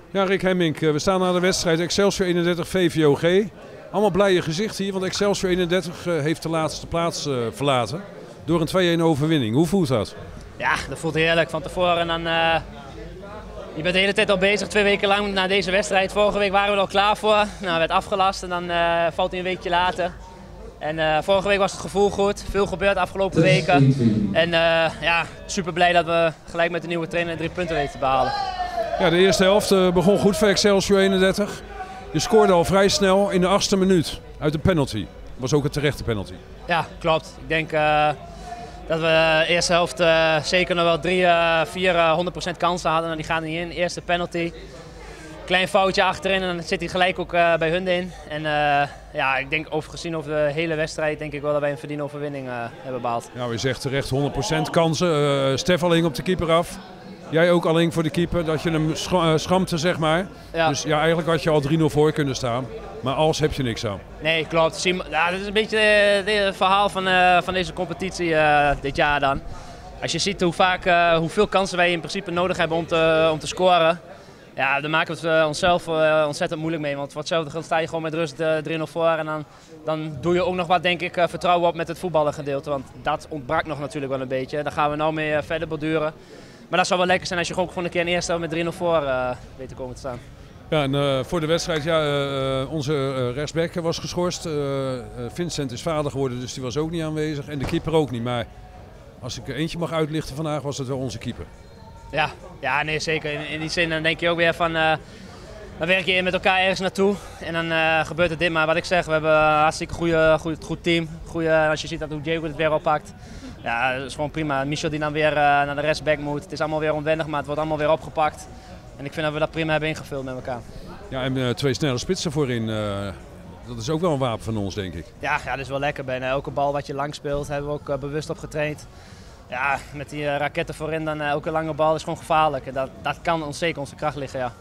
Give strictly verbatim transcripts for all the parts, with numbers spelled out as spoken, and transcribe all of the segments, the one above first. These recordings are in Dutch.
Ja, Rick Hemmink, we staan aan de wedstrijd Excelsior eenendertig V V O G. Allemaal blije gezichten hier, want Excelsior eenendertig heeft de laatste plaats uh, verlaten. Door een twee-een overwinning. Hoe voelt dat? Ja, dat voelt heerlijk. Van tevoren dan, uh, je bent de hele tijd al bezig, twee weken lang na deze wedstrijd. Vorige week waren we er al klaar voor. Nou, werd afgelast en dan uh, valt hij een weekje later. En uh, vorige week was het gevoel goed. Veel gebeurd de afgelopen weken. En uh, ja, super blij dat we gelijk met de nieuwe trainer drie punten weten te behalen. Ja, de eerste helft uh, begon goed voor Excelsior eenendertig. Je scoorde al vrij snel in de achtste minuut uit een penalty. Dat was ook een terechte penalty. Ja, klopt. Ik denk uh, dat we de eerste helft uh, zeker nog wel drie, uh, vier, uh, honderd procent kansen hadden. En die gaan niet in. Eerste penalty. Klein foutje achterin en dan zit hij gelijk ook uh, bij hun in. En uh, ja, ik denk over gezien over de hele wedstrijd denk ik wel dat wij een verdiende overwinning uh, hebben behaald. Nou, je zegt terecht honderd procent kansen. Uh, Stef al hing op de keeper af. Jij ook al hing voor de keeper, dat je hem sch uh, schampte, zeg maar. Ja. Dus ja, eigenlijk had je al drie nul voor kunnen staan. Maar als heb je niks aan. Nee, klopt. Ja, dat is een beetje het verhaal van, uh, van deze competitie uh, dit jaar dan. Als je ziet hoe vaak, uh, hoeveel kansen wij in principe nodig hebben om te, om te scoren. Ja, dan maken we het onszelf uh, ontzettend moeilijk mee. Want voor hetzelfde geld sta je gewoon met rust uh, drie nul voor. En dan, dan doe je ook nog wat, denk ik, uh, vertrouwen op met het voetballen gedeelte. Want dat ontbrak nog natuurlijk wel een beetje. Daar gaan we nou mee uh, verder borduren. Maar dat zou wel lekker zijn als je gewoon een keer in de eerste met drie nul voor uh, weet te komen te staan. Ja, en uh, voor de wedstrijd, ja, uh, onze uh, rechtsback was geschorst. Uh, uh, Vincent is vader geworden, dus die was ook niet aanwezig. En de keeper ook niet. Maar als ik er eentje mag uitlichten vandaag, was het wel onze keeper. Ja, ja nee, zeker. In, in die zin dan denk je ook weer van, uh, dan werk je met elkaar ergens naartoe en dan uh, gebeurt het dit. Maar wat ik zeg, we hebben een hartstikke goede, goed, goed team. Goeie, als je ziet dat hoe Diego het weer oppakt. Ja, dat is gewoon prima. Michel die dan weer uh, naar de rechtsback moet. Het is allemaal weer onwennig, maar het wordt allemaal weer opgepakt. En ik vind dat we dat prima hebben ingevuld met elkaar. Ja, en uh, twee snelle spitsen voorin. Uh, dat is ook wel een wapen van ons, denk ik. Ja, ja, dat is wel lekker. Bijna elke bal wat je lang speelt, hebben we ook uh, bewust op getraind. Ja, met die uh, raketten voorin, dan uh, elke lange bal is gewoon gevaarlijk. En dat, dat kan ons zeker onze kracht liggen, ja.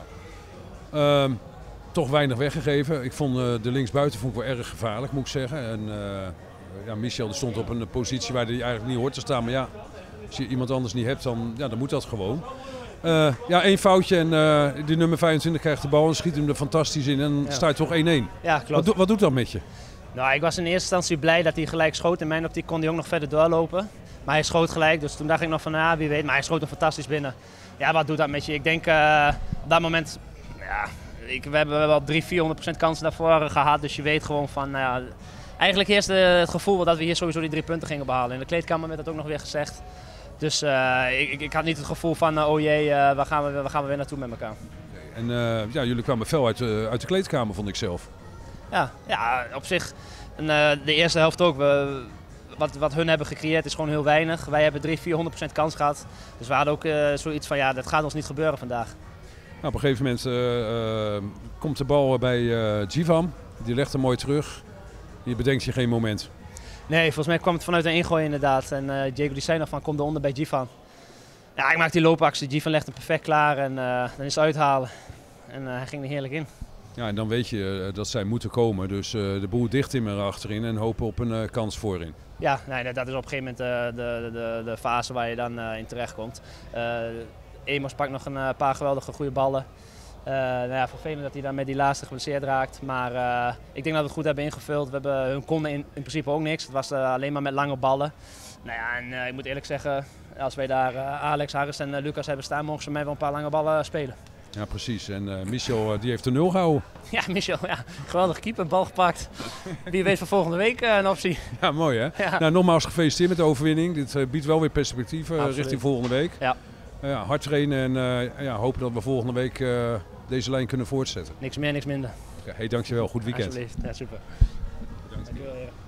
ja. Uh, toch weinig weggegeven. Ik vond uh, de linksbuiten vond ik wel erg gevaarlijk, moet ik zeggen. En, uh, ja, Michel stond op een positie waar hij eigenlijk niet hoort te staan. Maar ja, als je iemand anders niet hebt, dan, ja, dan moet dat gewoon. Uh, ja, één foutje en uh, die nummer vijfentwintig krijgt de bal en schiet hem er fantastisch in. En dan ja. sta je toch één-één. Ja, klopt. Wat, wat doet dat met je? Nou, ik was in eerste instantie blij dat hij gelijk schoot. In mijn optiek kon hij ook nog verder doorlopen. Maar hij schoot gelijk, dus toen dacht ik nog van, ja, wie weet. Maar hij schoot hem fantastisch binnen. Ja, wat doet dat met je? Ik denk uh, op dat moment, ja, ik, we hebben wel drie, vierhonderd procent kansen daarvoor gehad. Dus je weet gewoon van, nou ja, eigenlijk eerst uh, het gevoel dat we hier sowieso die drie punten gingen behalen. In de kleedkamer werd dat ook nog weer gezegd. Dus uh, ik, ik had niet het gevoel van, uh, oh jee, uh, waar, gaan we, waar gaan we weer naartoe met elkaar. En uh, ja, jullie kwamen fel uit, uh, uit de kleedkamer, vond ik zelf. Ja, ja op zich, en, uh, de eerste helft ook. We, wat, wat hun hebben gecreëerd is gewoon heel weinig. Wij hebben drie, vierhonderd procent kans gehad. Dus we hadden ook uh, zoiets van, ja, dat gaat ons niet gebeuren vandaag. Nou, op een gegeven moment uh, uh, komt de bal bij uh, Jivan. Die legt hem mooi terug. Je bedenkt je geen moment. Nee, volgens mij kwam het vanuit een ingooi inderdaad. En uh, Diego die zei nog van, kom eronder bij Jivan. Ja, ik maak die loopactie. Jivan legt hem perfect klaar en uh, dan is het uithalen. En uh, hij ging er heerlijk in. Ja, en dan weet je uh, dat zij moeten komen. Dus uh, de boel dicht in achterin en hopen op een uh, kans voorin. Ja, nee, dat is op een gegeven moment uh, de, de, de fase waar je dan uh, in terecht komt. Uh, Emos pakt nog een uh, paar geweldige goede ballen. Uh, nou ja, vervelend dat hij dan met die laatste geblesseerd raakt. Maar uh, ik denk dat we het goed hebben ingevuld. We hebben, hun konden in, in principe ook niks. Het was uh, alleen maar met lange ballen. Nou ja, en uh, ik moet eerlijk zeggen, als wij daar uh, Alex, Harris en uh, Lucas hebben staan, mogen ze mij wel een paar lange ballen spelen. Ja, precies. En uh, Michel uh, die heeft de nul gehouden. Ja, Michel, ja. Geweldig keeper, bal gepakt. Wie weet voor volgende week uh, een optie. Ja, mooi hè? Ja. Nou, nogmaals gefeliciteerd met de overwinning. Dit uh, biedt wel weer perspectief uh, richting volgende week. Ja. Uh, ja, hard trainen en uh, ja, hopen dat we volgende week uh, deze lijn kunnen voortzetten. Niks meer, niks minder. Ja, hey, dankjewel. Goed weekend. Alsjeblieft. Ja, super. Bedankt. Dankjewel, ja.